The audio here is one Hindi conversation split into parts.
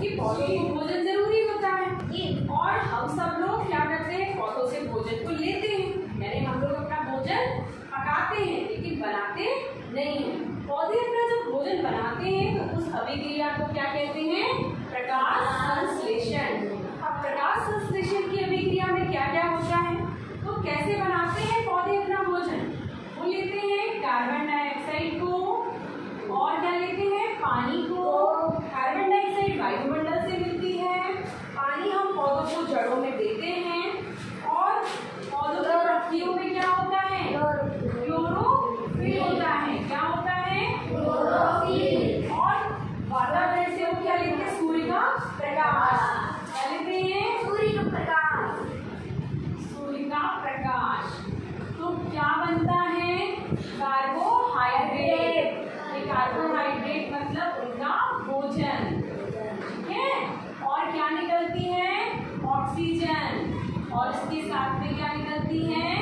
क्योंकि पौधों को भोजन जरूरी होता है और हम सब लोग क्या करते हैं, पौधों से भोजन को लेते हैं, यानी हम लोग अपना भोजन पकाते हैं लेकिन बनाते नहीं हैं। पौधे अपना जब भोजन बनाते हैं तो उस अभिक्रिया को क्या कहते हैं, प्रकाश संश्लेषण। अब प्रकाश संश्लेषण की अभिक्रिया में क्या क्या होता है, तो कैसे बनाते हैं पौधे अपना भोजन, वो लेते हैं कार्बन डाइऑक्साइड को और क्या लेते हैं, पानी को। कार्बन डाइऑक्साइड वायुमंडल से मिलती है, पानी हम पौधों को जड़ों में देते हैं और पौधों की पत्तियों में क्या होता है, क्लोरोफिल होता है। क्या होता है, क्लोरोफिल। और वातावरण से वो क्या लेते हैं, सूर्य का प्रकाश। क्या लेते हैं, सूर्य का प्रकाश। सूर्य का प्रकाश। तो क्या बनता है, कार्बोहाइड्रेट। कार्बोहाइड्रेट मतलब उनका भोजन, ठीक है। और क्या निकलती है, ऑक्सीजन, और इसके साथ में क्या निकलती है,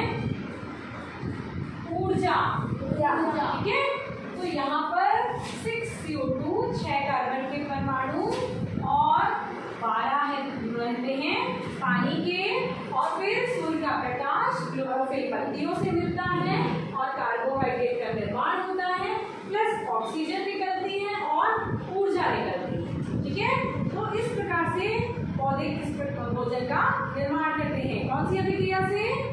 ऊर्जा, ठीक है। तो यहाँ पर 6 CO2 6 कार्बन के परमाणु और 12 रहते हैं पानी के, और फिर सूर्य का प्रकाश क्लोरोफिल पत्तियों से मिलता है और कार्बोहाइड्रेट का निर्माण होता है, प्लस ऑक्सीजन निकलती है और ऊर्जा निकलती है, ठीक है। तो इस प्रकार से पौधे किस भोजन का निर्माण करते हैं, कौन सी अभिक्रिया से,